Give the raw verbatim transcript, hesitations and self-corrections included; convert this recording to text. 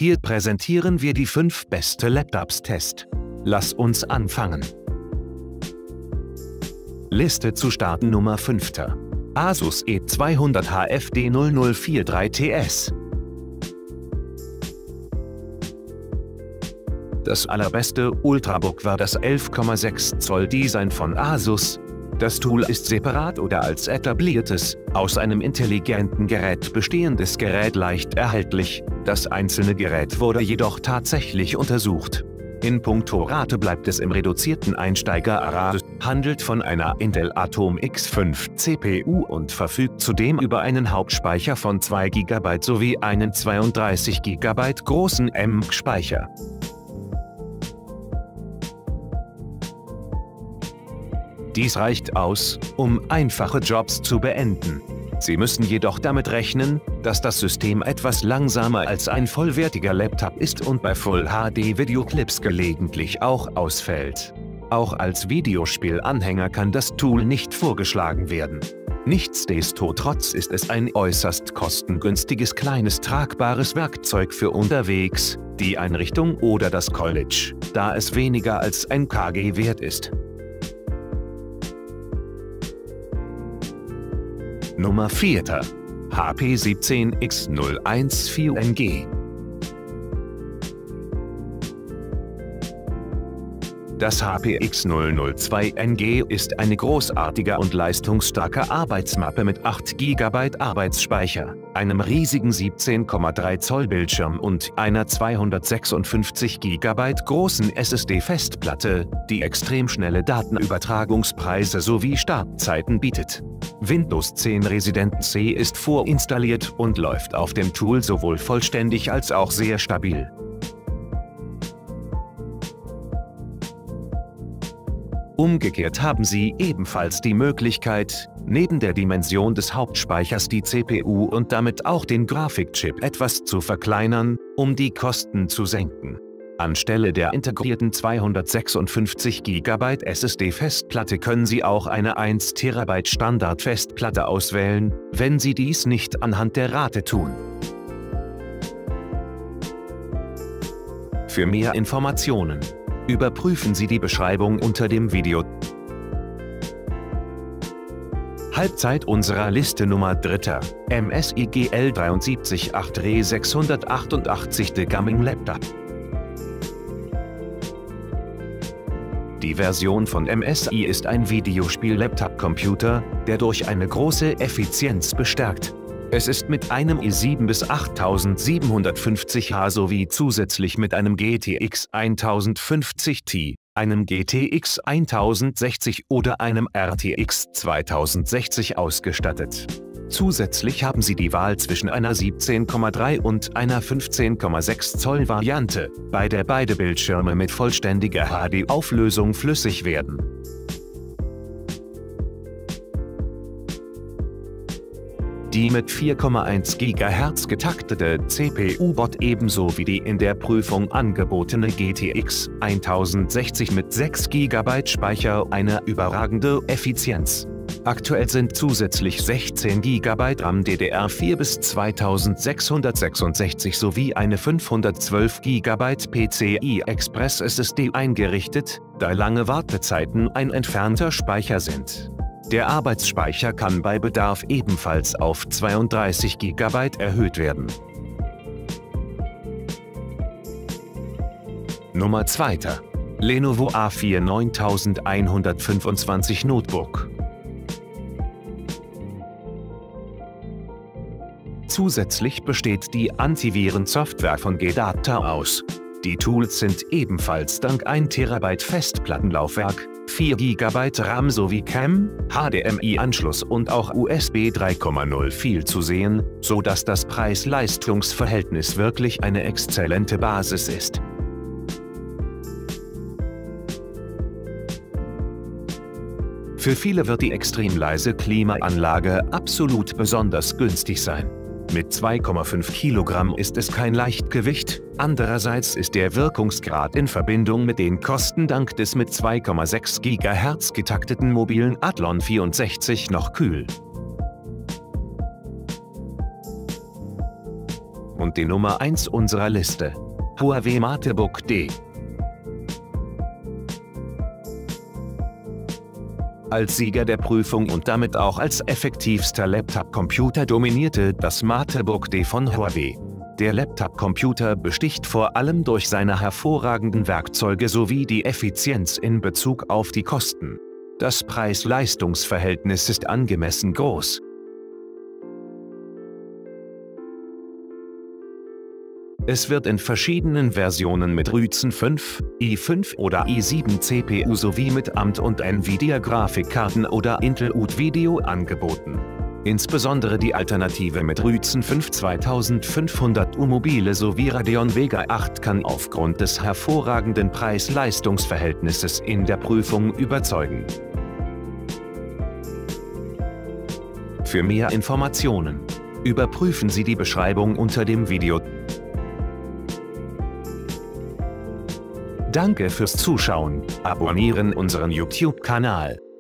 Hier präsentieren wir die fünf beste Laptops-Test. Lass uns anfangen. Liste zu starten Nummer fünf. Asus E zweihundert H F D null null vier drei T S. Das allerbeste Ultrabook war das elf Komma sechs Zoll Design von Asus. Das Tool ist separat oder als etabliertes, aus einem intelligenten Gerät bestehendes Gerät leicht erhältlich. Das einzelne Gerät wurde jedoch tatsächlich untersucht. In puncto Rate bleibt es im reduzierten Einsteiger-Ara, handelt von einer Intel Atom X fünf C P U und verfügt zudem über einen Hauptspeicher von zwei Gigabyte sowie einen zweiunddreißig Gigabyte großen M M C-Speicher. Dies reicht aus, um einfache Jobs zu beenden. Sie müssen jedoch damit rechnen, dass das System etwas langsamer als ein vollwertiger Laptop ist und bei Full H D-Videoclips gelegentlich auch ausfällt. Auch als Videospielanhänger kann das Tool nicht vorgeschlagen werden. Nichtsdestotrotz ist es ein äußerst kostengünstiges kleines tragbares Werkzeug für unterwegs, die Einrichtung oder das College, da es weniger als ein Kilogramm wert ist. Nummer vier. H P siebzehn X null eins vier N G. Das H P X null null zwei N G ist eine großartige und leistungsstarke Arbeitsmappe mit acht Gigabyte Arbeitsspeicher, einem riesigen siebzehn Komma drei Zoll Bildschirm und einer zweihundertsechsundfünfzig Gigabyte großen S S D-Festplatte, die extrem schnelle Datenübertragungspreise sowie Startzeiten bietet. Windows zehn Resident C ist vorinstalliert und läuft auf dem Tool sowohl vollständig als auch sehr stabil. Umgekehrt haben Sie ebenfalls die Möglichkeit, neben der Dimension des Hauptspeichers die C P U und damit auch den Grafikchip etwas zu verkleinern, um die Kosten zu senken. Anstelle der integrierten zweihundertsechsundfünfzig Gigabyte S S D-Festplatte können Sie auch eine eins Terabyte Standard-Festplatte auswählen, wenn Sie dies nicht anhand der Rate tun. Für mehr Informationen überprüfen Sie die Beschreibung unter dem Video. Halbzeit unserer Liste Nummer drei. M S I G L drei sieben acht R sechshundertachtundachtzig D Gaming Laptop. Die Version von M S I ist ein Videospiel-Laptop-Computer, der durch eine große Effizienz bestärkt. Es ist mit einem i sieben bis achttausendsiebenhundertfünfzig H sowie zusätzlich mit einem G T X tausendfünfzig Ti, einem G T X tausendsechzig oder einem R T X zweitausendsechzig ausgestattet. Zusätzlich haben Sie die Wahl zwischen einer siebzehn Komma drei und einer fünfzehn Komma sechs Zoll Variante, bei der beide Bildschirme mit vollständiger H D-Auflösung flüssig werden. Die mit vier Komma eins Gigahertz getaktete C P U bot ebenso wie die in der Prüfung angebotene G T X tausendsechzig mit sechs Gigabyte Speicher eine überragende Effizienz. Aktuell sind zusätzlich sechzehn Gigabyte RAM D D R vier bis zweitausendsechshundertsechsundsechzig sowie eine fünfhundertzwölf Gigabyte P C I Express S S D eingerichtet, da lange Wartezeiten ein entfernter Speicher sind. Der Arbeitsspeicher kann bei Bedarf ebenfalls auf zweiunddreißig Gigabyte erhöht werden. Nummer zwei. Lenovo A vier neuntausendeinhundertfünfundzwanzig Notebook. Zusätzlich besteht die Antivirensoftware von G Data aus. Die Tools sind ebenfalls dank ein Terabyte Festplattenlaufwerk, vier Gigabyte RAM sowie C A M, H D M I-Anschluss und auch U S B drei Punkt null viel zu sehen, so dass das Preis-Leistungs-Verhältnis wirklich eine exzellente Basis ist. Für viele wird die extrem leise Klimaanlage absolut besonders günstig sein. Mit zwei Komma fünf Kilogramm ist es kein Leichtgewicht, andererseits ist der Wirkungsgrad in Verbindung mit den Kosten dank des mit zwei Komma sechs Gigahertz getakteten mobilen Athlon vierundsechzig noch kühl. und die Nummer eins unserer Liste. Huawei MateBook D. Als Sieger der Prüfung und damit auch als effektivster Laptop-Computer dominierte das MateBook D von Huawei. Der Laptop-Computer besticht vor allem durch seine hervorragenden Werkzeuge sowie die Effizienz in Bezug auf die Kosten. Das Preis-Leistungs-Verhältnis ist angemessen groß. Es wird in verschiedenen Versionen mit Ryzen fünf, i fünf oder i sieben C P U sowie mit A M D und Nvidia-Grafikkarten oder Intel U D Video angeboten. Insbesondere die Alternative mit Ryzen fünf zweitausendfünfhundert U mobile sowie Radeon Vega acht kann aufgrund des hervorragenden Preis-Leistungs-Verhältnisses in der Prüfung überzeugen. Für mehr Informationen überprüfen Sie die Beschreibung unter dem Video. Danke fürs Zuschauen, abonnieren unseren YouTube-Kanal.